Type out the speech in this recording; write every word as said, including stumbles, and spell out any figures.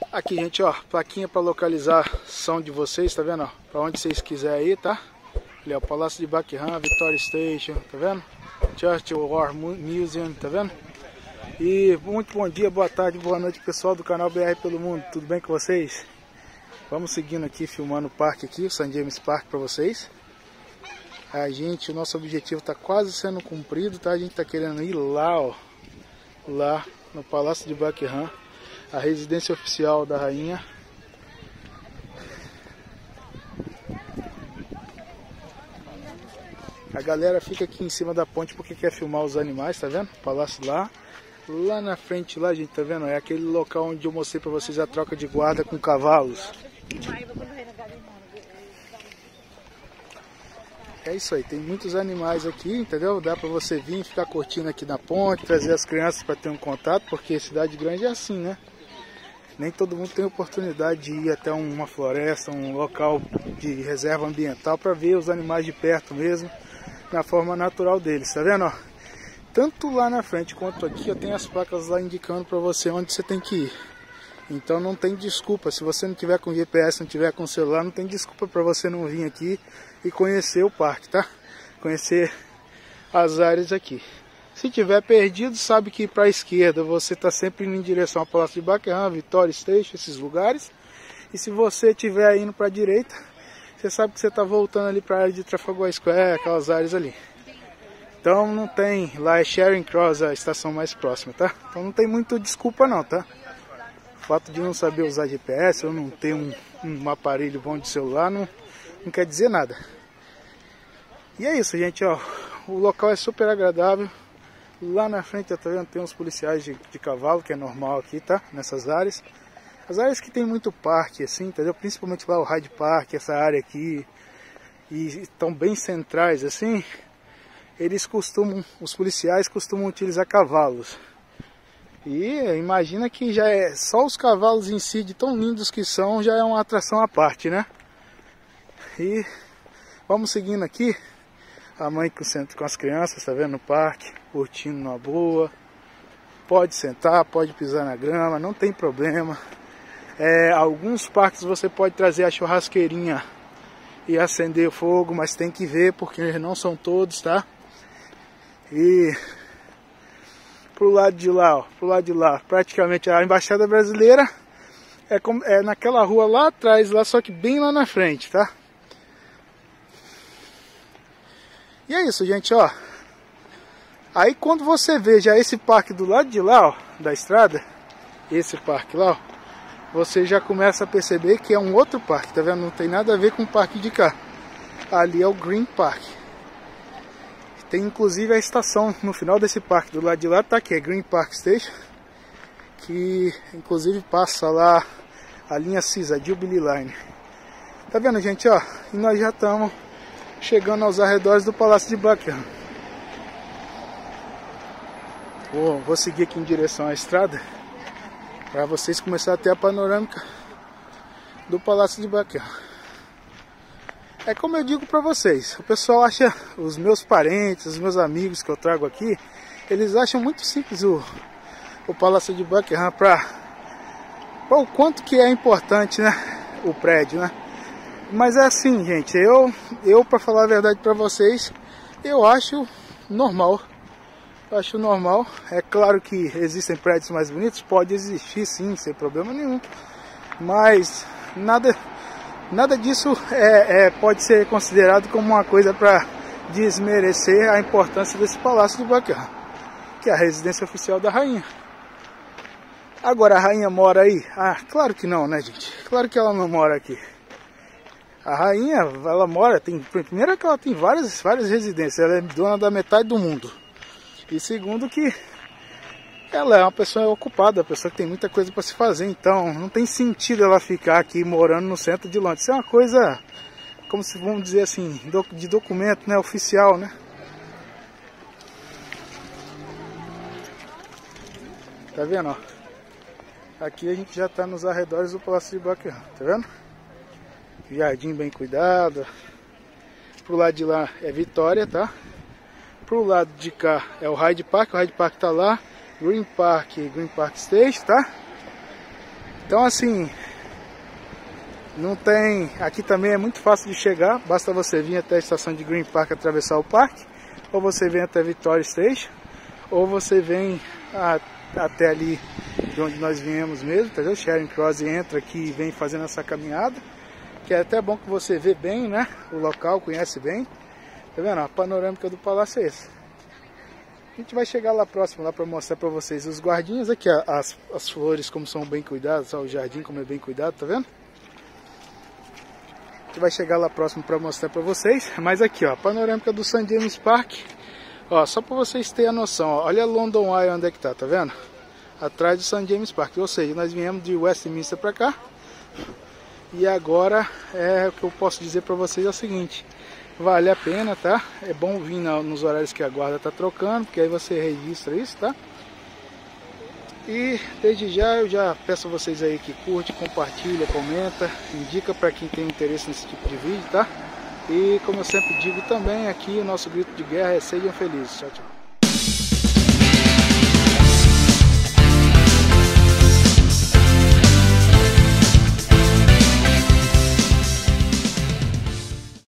Aqui, gente, ó, plaquinha para localização de vocês, tá vendo, ó? Para onde vocês quiserem ir, tá? Ali, ó, Palácio de Buckingham, Victoria Station, tá vendo? Churchill War Museum, tá vendo? E muito bom dia, boa tarde, boa noite, pessoal do canal B R pelo Mundo, tudo bem com vocês? Vamos seguindo aqui, filmando o parque aqui, o Saint James Park para vocês. A gente, o nosso objetivo tá quase sendo cumprido, tá? A gente tá querendo ir lá, ó, lá no Palácio de Buckingham, a residência oficial da rainha. A galera fica aqui em cima da ponte porque quer filmar os animais, tá vendo? Palácio lá. Lá na frente, lá, gente, tá vendo? É aquele local onde eu mostrei pra vocês a troca de guarda com cavalos. É isso aí, tem muitos animais aqui, entendeu? Dá pra você vir e ficar curtindo aqui na ponte, trazer as crianças pra ter um contato, porque cidade grande é assim, né? Nem todo mundo tem oportunidade de ir até uma floresta, um local de reserva ambiental para ver os animais de perto mesmo, na forma natural deles, tá vendo? Ó? Tanto lá na frente quanto aqui, eu tenho as placas lá indicando para você onde você tem que ir. Então não tem desculpa, se você não tiver com G P S, não tiver com celular, não tem desculpa para você não vir aqui e conhecer o parque, tá? Conhecer as áreas aqui. Se tiver perdido, sabe que para a esquerda você está sempre indo em direção ao Palácio de Buckingham, Victoria Station, esses lugares. E se você estiver indo para a direita, você sabe que você está voltando ali para a área de Trafalgar Square, aquelas áreas ali. Então não tem, lá é Charing Cross a estação mais próxima, tá? Então não tem muita desculpa não, tá? O fato de não saber usar G P S ou não ter um, um aparelho bom de celular não, não quer dizer nada. E é isso, gente, ó. O local é super agradável. Lá na frente, tá vendo, tem uns policiais de, de cavalo, que é normal aqui, tá? Nessas áreas. As áreas que tem muito parque, assim, entendeu? Principalmente lá o Hyde Park, essa área aqui. E estão bem centrais, assim. Eles costumam, os policiais costumam utilizar cavalos. E imagina que já é, só os cavalos em si, de tão lindos que são, já é uma atração à parte, né? E vamos seguindo aqui. A mãe com, com as crianças, tá vendo, no parque, curtindo numa boa. Pode sentar, pode pisar na grama, não tem problema. É, alguns parques você pode trazer a churrasqueirinha e acender o fogo, mas tem que ver, porque não são todos, tá? E pro lado de lá, ó, pro lado de lá, praticamente a Embaixada Brasileira é, como, é naquela rua lá atrás, lá, só que bem lá na frente, tá? E é isso, gente, ó. Aí quando você vê já esse parque do lado de lá, ó, da estrada, esse parque lá, ó, você já começa a perceber que é um outro parque, tá vendo? Não tem nada a ver com o parque de cá. Ali é o Green Park. Tem inclusive a estação no final desse parque do lado de lá, tá aqui, é Green Park Station, que inclusive passa lá a linha C I S, a Jubilee Line. Tá vendo, gente, ó? E nós já estamos chegando aos arredores do Palácio de Buckingham. Vou, vou seguir aqui em direção à estrada para vocês começarem a ter a panorâmica do Palácio de Buckingham. É como eu digo para vocês, o pessoal acha, os meus parentes, os meus amigos que eu trago aqui, eles acham muito simples o, o Palácio de Buckingham para o quanto que é importante, né, o prédio, né? Mas é assim, gente, eu, eu para falar a verdade para vocês, eu acho normal, eu acho normal. É claro que existem prédios mais bonitos, pode existir sim, sem problema nenhum, mas nada, nada disso é, é, pode ser considerado como uma coisa para desmerecer a importância desse Palácio de Buckingham, que é a residência oficial da rainha. Agora, a rainha mora aí? Ah, claro que não, né, gente? Claro que ela não mora aqui. A rainha, ela mora, tem, primeiro que ela tem várias, várias residências, ela é dona da metade do mundo. E segundo que ela é uma pessoa ocupada, uma pessoa que tem muita coisa para se fazer, então não tem sentido ela ficar aqui morando no centro de Londres. Isso é uma coisa, como se vamos dizer assim, de documento, né, oficial, né? Tá vendo, ó? Aqui a gente já está nos arredores do Palácio de Buckingham, tá vendo? Jardim bem cuidado. Pro lado de lá é Vitória, tá? Pro lado de cá é o Hyde Park, o Hyde Park tá lá. Green Park, Green Park Station, tá? Então assim, não tem, aqui também é muito fácil de chegar, basta você vir até a estação de Green Park, atravessar o parque, ou você vem até Victoria Station, ou você vem a, até ali de onde nós viemos mesmo, entendeu? Charing Cross, entra aqui e vem fazendo essa caminhada, que é até bom que você vê bem, né, o local, conhece bem. Tá vendo? A panorâmica do palácio é esse. A gente vai chegar lá próximo, lá para mostrar para vocês os guardinhas aqui, as, as flores como são bem cuidadas, ó, o jardim como é bem cuidado, tá vendo? A gente vai chegar lá próximo para mostrar para vocês, mas aqui ó, a panorâmica do Saint James Park, ó, só para vocês terem a noção, ó, olha a London Eye onde é que tá, tá vendo? Atrás do Saint James Park, ou seja, nós viemos de Westminster para cá, e agora é, o que eu posso dizer para vocês é o seguinte, vale a pena, tá? É bom vir nos horários que a guarda tá trocando, porque aí você registra isso, tá? E desde já eu já peço a vocês aí que curte, compartilha, comenta, indica para quem tem interesse nesse tipo de vídeo, tá? E como eu sempre digo também, aqui o nosso grito de guerra é sejam felizes. Tchau, tchau.